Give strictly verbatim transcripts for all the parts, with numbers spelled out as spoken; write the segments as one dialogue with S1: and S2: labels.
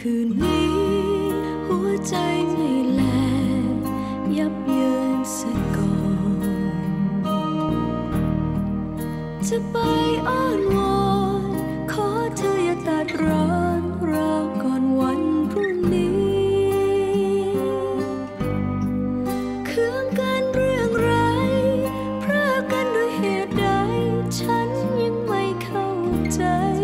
S1: คืนนี้หัวใจไม่แลยับเยินเสียก่อนจะไปอ้อนวอนขอเธออย่าตัดร้อนรอก่อนวันพรุ่งนี้เคืองกันเรื่องไรพรากกันด้วยเหตุใดฉันยังไม่เข้าใจ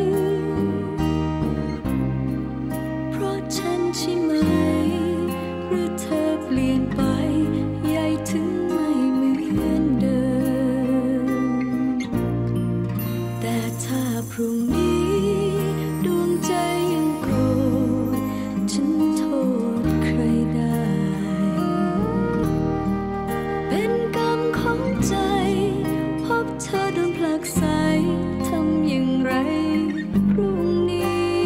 S1: เพราะฉันใช่ไหมหรือเธอเปลี่ยนไปใหญ่ถึงไม่เหมือนเดิมแต่ถ้าพรุ่งนี้ดวงใจยังโกรธฉันโทษใครได้เป็นกรรมของใจพบเธอโดนผลักไสทำอย่างไรพรุ่งนี้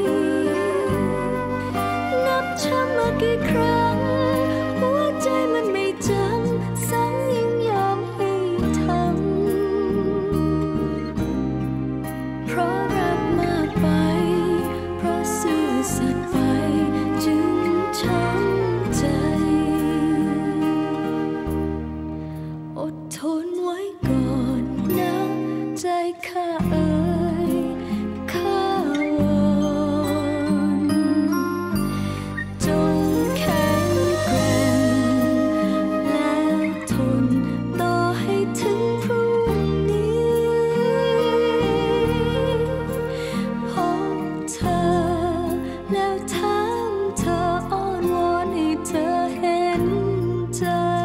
S1: นับช้ำมากี่ครั้งหัวใจมันไม่จำซ้ำยังยอมให้ทำเพราะรักมากไปเพราะซื่อสัตย์ไปจึงช้ำใจอดทนไว้ก่อนนะใจข้าเอ่ยข้าวอนจงแข็งแกร่งแล้วทนต่อให้ถึงพรุ่งนี้พบเธอแล้วถามเธออ้อนวอนให้เธอเห็นใจ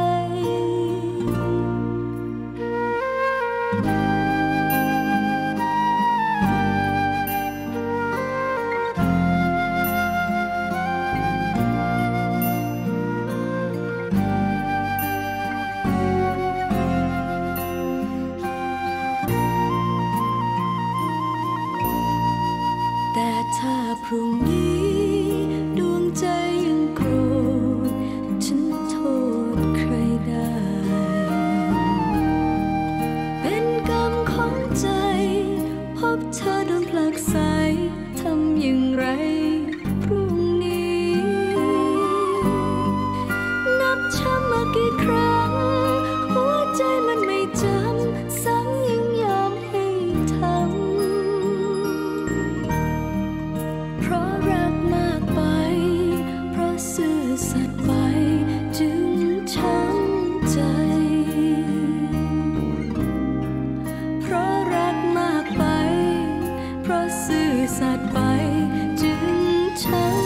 S1: แต่ถ้าพรุ่งนี้ดวงใจยังโกรธฉันโทษใครได้เป็นกรรมของใจพบเธอโดนผลักไสทำอย่างไรพรุ่งนี้นับช้ำมากี่ครั้งหัวใจมันไม่จำซ้ำยังยอมให้ทำเพราะรักมากไปเพราะซื่อสัตย์ไปจึงช้ำใจเพราะรักมากไปเพราะซื่อสัตย์ไปจึงช้ำ